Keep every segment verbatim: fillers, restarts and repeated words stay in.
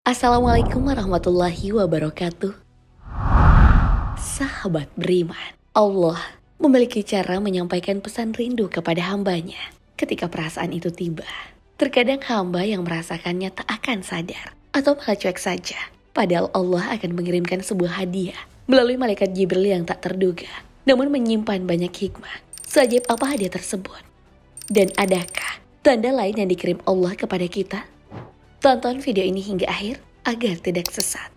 Assalamualaikum warahmatullahi wabarakatuh. Sahabat beriman, Allah memiliki cara menyampaikan pesan rindu kepada hambanya ketika perasaan itu tiba. Terkadang hamba yang merasakannya tak akan sadar atau malah cuek saja. Padahal Allah akan mengirimkan sebuah hadiah melalui malaikat Jibril yang tak terduga, namun menyimpan banyak hikmah. Seajaib apa hadiah tersebut? Dan adakah tanda lain yang dikirim Allah kepada kita? Tonton video ini hingga akhir agar tidak sesat.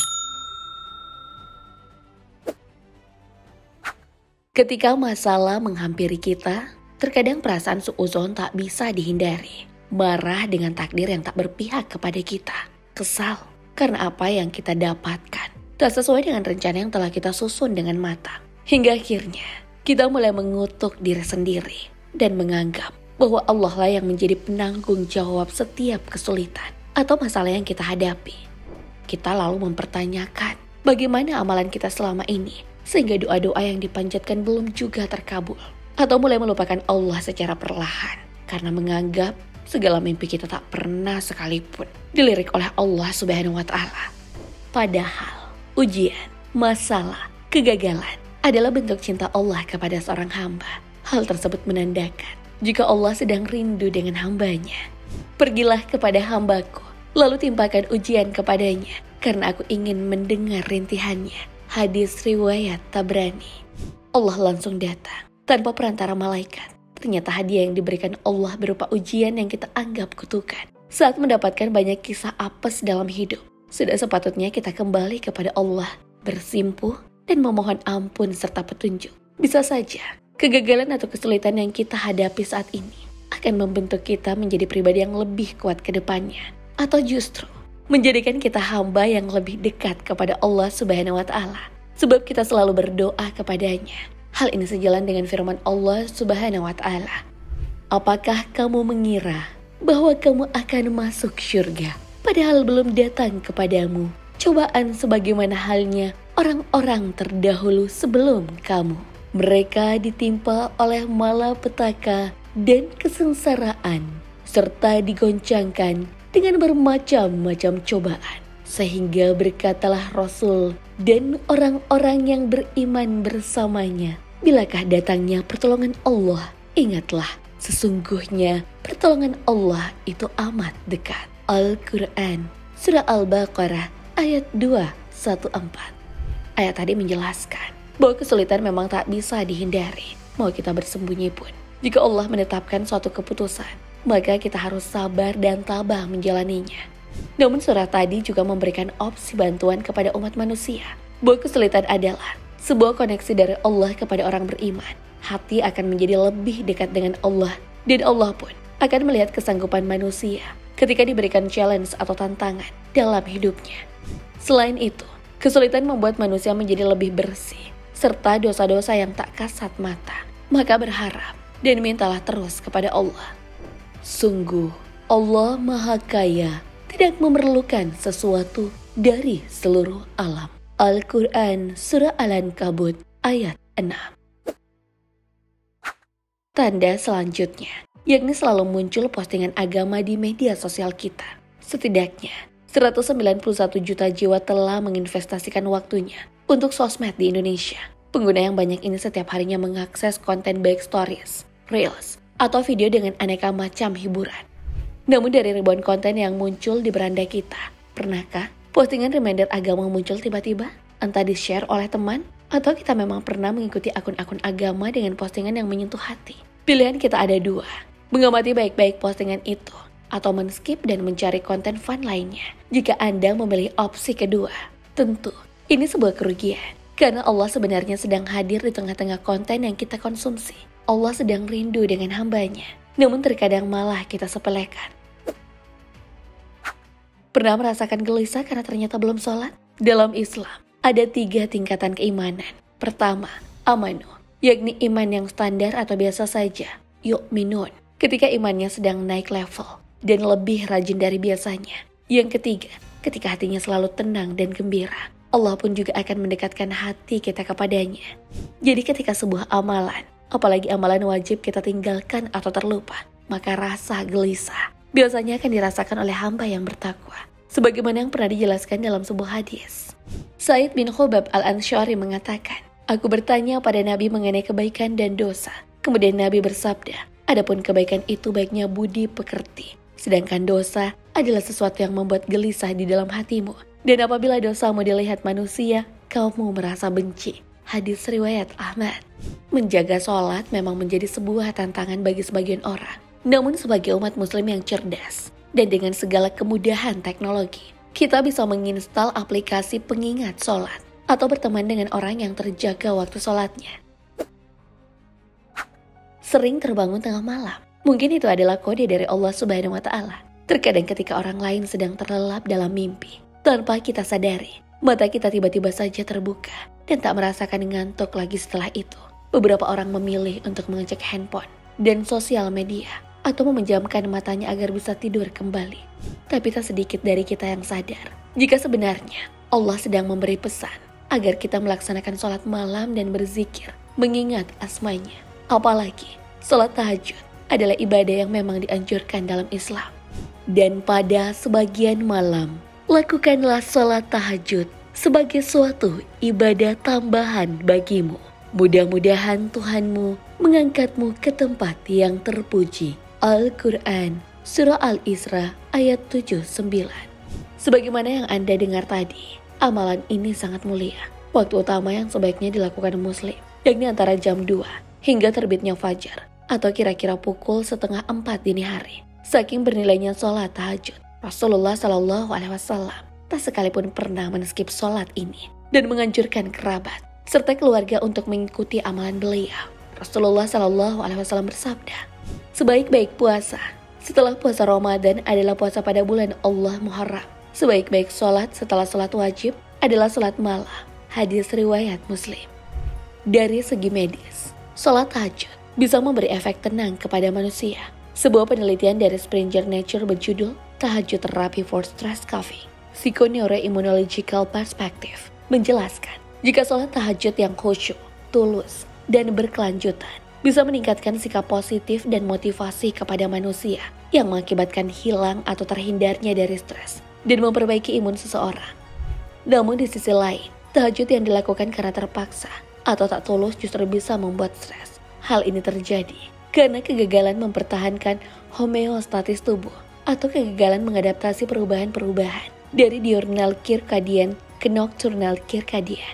Ketika masalah menghampiri kita, terkadang perasaan suudzon tak bisa dihindari. Marah dengan takdir yang tak berpihak kepada kita. Kesal karena apa yang kita dapatkan tak sesuai dengan rencana yang telah kita susun dengan matang. Hingga akhirnya kita mulai mengutuk diri sendiri dan menganggap bahwa Allah lah yang menjadi penanggung jawab setiap kesulitan atau masalah yang kita hadapi. Kita lalu mempertanyakan bagaimana amalan kita selama ini sehingga doa-doa yang dipanjatkan belum juga terkabul. Atau mulai melupakan Allah secara perlahan karena menganggap segala mimpi kita tak pernah sekalipun dilirik oleh Allah Subhanahu wa Ta'ala. Padahal ujian, masalah, kegagalan adalah bentuk cinta Allah kepada seorang hamba. Hal tersebut menandakan jika Allah sedang rindu dengan hambanya. Pergilah kepada hambaku, lalu timpakan ujian kepadanya, karena aku ingin mendengar rintihannya. Hadis riwayat Tabrani. Allah langsung datang, tanpa perantara malaikat. Ternyata hadiah yang diberikan Allah berupa ujian yang kita anggap kutukan. Saat mendapatkan banyak kisah apes dalam hidup, sudah sepatutnya kita kembali kepada Allah, bersimpuh dan memohon ampun serta petunjuk. Bisa saja, kegagalan atau kesulitan yang kita hadapi saat ini akan membentuk kita menjadi pribadi yang lebih kuat ke depannya. Atau justru menjadikan kita hamba yang lebih dekat kepada Allah Subhanahu wa Ta'ala. Sebab kita selalu berdoa kepadanya. Hal ini sejalan dengan firman Allah Subhanahu wa Ta'ala. Apakah kamu mengira bahwa kamu akan masuk syurga padahal belum datang kepadamu cobaan sebagaimana halnya orang-orang terdahulu sebelum kamu? Mereka ditimpa oleh malapetaka dan kesengsaraan, serta digoncangkan dengan bermacam-macam cobaan. Sehingga berkatalah Rasul dan orang-orang yang beriman bersamanya, bilakah datangnya pertolongan Allah, ingatlah sesungguhnya pertolongan Allah itu amat dekat. Al-Quran Surah Al-Baqarah ayat dua ratus empat belas. Ayat tadi menjelaskan bahwa kesulitan memang tak bisa dihindari, mau kita bersembunyi pun. Jika Allah menetapkan suatu keputusan, maka kita harus sabar dan tabah menjalaninya. Namun surah tadi juga memberikan opsi bantuan kepada umat manusia, bahwa kesulitan adalah sebuah koneksi dari Allah kepada orang beriman. Hati akan menjadi lebih dekat dengan Allah, dan Allah pun akan melihat kesanggupan manusia ketika diberikan challenge atau tantangan dalam hidupnya. Selain itu, kesulitan membuat manusia menjadi lebih bersih, serta dosa-dosa yang tak kasat mata. Maka berharap dan mintalah terus kepada Allah. Sungguh, Allah Maha Kaya, tidak memerlukan sesuatu dari seluruh alam. Al-Quran Surah Al-Ankabut ayat enam. Tanda selanjutnya, yakni selalu muncul postingan agama di media sosial kita. Setidaknya, seratus sembilan puluh satu juta jiwa telah menginvestasikan waktunya untuk sosmed di Indonesia. Pengguna yang banyak ini setiap harinya mengakses konten baik stories, reels, atau video dengan aneka macam hiburan. Namun dari ribuan konten yang muncul di beranda kita, pernahkah postingan reminder agama muncul tiba-tiba? Entah di-share oleh teman, atau kita memang pernah mengikuti akun-akun agama dengan postingan yang menyentuh hati. Pilihan kita ada dua, mengamati baik-baik postingan itu, atau men-skip dan mencari konten fun lainnya. Jika Anda memilih opsi kedua, tentu ini sebuah kerugian. Karena Allah sebenarnya sedang hadir di tengah-tengah konten yang kita konsumsi. Allah sedang rindu dengan hambanya, namun terkadang malah kita sepelekan. Pernah merasakan gelisah karena ternyata belum sholat? Dalam Islam, ada tiga tingkatan keimanan. Pertama, amanu, yakni iman yang standar atau biasa saja. Yu'minun, ketika imannya sedang naik level dan lebih rajin dari biasanya. Yang ketiga, ketika hatinya selalu tenang dan gembira. Allah pun juga akan mendekatkan hati kita kepadanya. Jadi ketika sebuah amalan, apalagi amalan wajib kita tinggalkan atau terlupa, maka rasa gelisah biasanya akan dirasakan oleh hamba yang bertakwa. Sebagaimana yang pernah dijelaskan dalam sebuah hadis. Sa'id bin Khubab al-Ansyari mengatakan, aku bertanya pada Nabi mengenai kebaikan dan dosa. Kemudian Nabi bersabda, adapun kebaikan itu baiknya budi pekerti. Sedangkan dosa adalah sesuatu yang membuat gelisah di dalam hatimu. Dan apabila dosamu dilihat manusia, kamu merasa benci. Hadis riwayat Ahmad. Menjaga sholat memang menjadi sebuah tantangan bagi sebagian orang. Namun sebagai umat muslim yang cerdas, dan dengan segala kemudahan teknologi, kita bisa menginstal aplikasi pengingat sholat, atau berteman dengan orang yang terjaga waktu sholatnya. Sering terbangun tengah malam, mungkin itu adalah kode dari Allah Subhanahu wa Ta'ala. Terkadang ketika orang lain sedang terlelap dalam mimpi, tanpa kita sadari, mata kita tiba-tiba saja terbuka dan tak merasakan ngantuk lagi setelah itu. Beberapa orang memilih untuk mengecek handphone dan sosial media atau memejamkan matanya agar bisa tidur kembali. Tapi tak sedikit dari kita yang sadar jika sebenarnya Allah sedang memberi pesan agar kita melaksanakan sholat malam dan berzikir mengingat asmanya. Apalagi sholat tahajud adalah ibadah yang memang dianjurkan dalam Islam. Dan pada sebagian malam, lakukanlah sholat tahajud sebagai suatu ibadah tambahan bagimu. Mudah-mudahan Tuhanmu mengangkatmu ke tempat yang terpuji. Al-Quran, Surah Al-Isra, ayat tujuh puluh sembilan. Sebagaimana yang Anda dengar tadi, amalan ini sangat mulia. Waktu utama yang sebaiknya dilakukan muslim, yakni antara jam dua hingga terbitnya fajar, atau kira-kira pukul setengah empat dini hari. Saking bernilainya sholat tahajud, Rasulullah Shallallahu Alaihi Wasallam tak sekalipun pernah men-skip sholat ini dan menganjurkan kerabat serta keluarga untuk mengikuti amalan beliau. Rasulullah Shallallahu Alaihi Wasallam bersabda, sebaik-baik puasa setelah puasa Ramadan adalah puasa pada bulan Allah Muharram. Sebaik-baik sholat setelah sholat wajib adalah sholat malam. Hadis riwayat Muslim. Dari segi medis, sholat tahajud bisa memberi efek tenang kepada manusia. Sebuah penelitian dari Springer Nature berjudul Tahajud Therapy for Stress Coughing, Psychoneuroimmunological Perspective menjelaskan jika sholat tahajud yang khusyuk, tulus, dan berkelanjutan bisa meningkatkan sikap positif dan motivasi kepada manusia yang mengakibatkan hilang atau terhindarnya dari stres dan memperbaiki imun seseorang. Namun di sisi lain, tahajud yang dilakukan karena terpaksa atau tak tulus justru bisa membuat stres. Hal ini terjadi karena kegagalan mempertahankan homeostatis tubuh atau kegagalan mengadaptasi perubahan-perubahan dari diurnal circadian ke nocturnal circadian.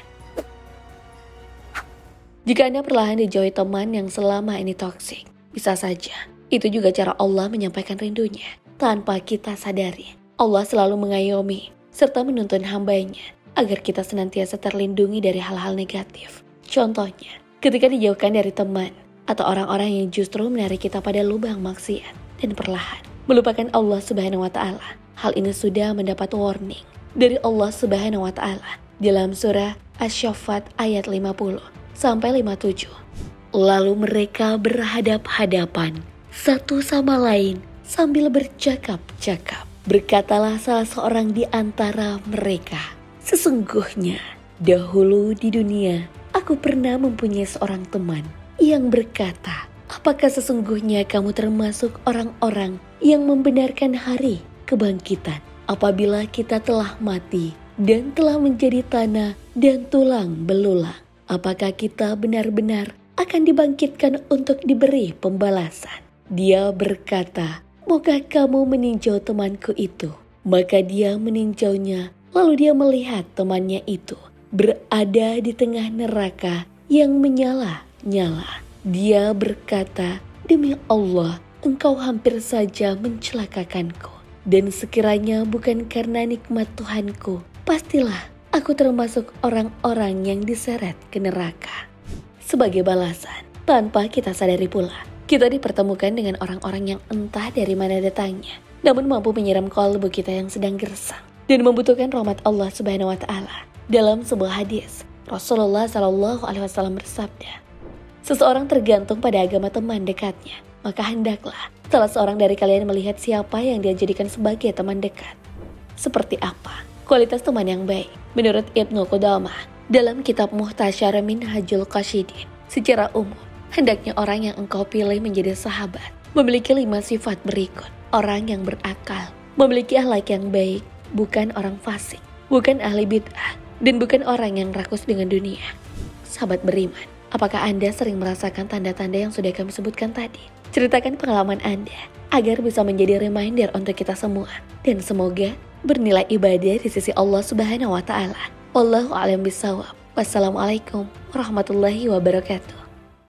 Jika Anda perlahan dijauhi teman yang selama ini toksik, bisa saja itu juga cara Allah menyampaikan rindunya tanpa kita sadari. Allah selalu mengayomi serta menuntun hambanya agar kita senantiasa terlindungi dari hal-hal negatif. Contohnya, ketika dijauhkan dari teman atau orang-orang yang justru menarik kita pada lubang maksiat dan perlahan melupakan Allah Subhanahu wa Ta'ala. Hal ini sudah mendapat warning dari Allah Subhanahu wa Ta'ala dalam surah Asy-Syaffat ayat lima puluh sampai lima puluh tujuh. Lalu mereka berhadap-hadapan satu sama lain sambil bercakap-cakap. Berkatalah salah seorang di antara mereka, sesungguhnya dahulu di dunia aku pernah mempunyai seorang teman yang berkata, apakah sesungguhnya kamu termasuk orang-orang yang membenarkan hari kebangkitan apabila kita telah mati dan telah menjadi tanah dan tulang belulang? Apakah kita benar-benar akan dibangkitkan untuk diberi pembalasan? Dia berkata, maukah kamu meninjau temanku itu? Maka dia meninjaunya, lalu dia melihat temannya itu berada di tengah neraka yang menyala-nyala. Dia berkata, demi Allah, engkau hampir saja mencelakakanku. Dan sekiranya bukan karena nikmat Tuhanku, pastilah aku termasuk orang-orang yang diseret ke neraka. Sebagai balasan, tanpa kita sadari pula, kita dipertemukan dengan orang-orang yang entah dari mana datangnya, namun mampu menyiram kalbu kita yang sedang gersang dan membutuhkan rahmat Allah Subhanahu wa Ta'ala. Dalam sebuah hadis, Rasulullah Shallallahu Alaihi Wasallam bersabda, seseorang tergantung pada agama teman dekatnya, maka hendaklah salah seorang dari kalian melihat siapa yang dia jadikan sebagai teman dekat. Seperti apa kualitas teman yang baik? Menurut Ibnu Qudamah dalam kitab Muhtasyar Minhajul Qasidin, secara umum, hendaknya orang yang engkau pilih menjadi sahabat memiliki lima sifat berikut. Orang yang berakal, memiliki akhlak yang baik, bukan orang fasik, bukan ahli bid'ah, dan bukan orang yang rakus dengan dunia. Sahabat beriman, apakah Anda sering merasakan tanda-tanda yang sudah kami sebutkan tadi? Ceritakan pengalaman Anda agar bisa menjadi reminder untuk kita semua, dan semoga bernilai ibadah di sisi Allah Subhanahu wa taala. Wallahu a'lam bishawab. Wassalamualaikum warahmatullahi wabarakatuh.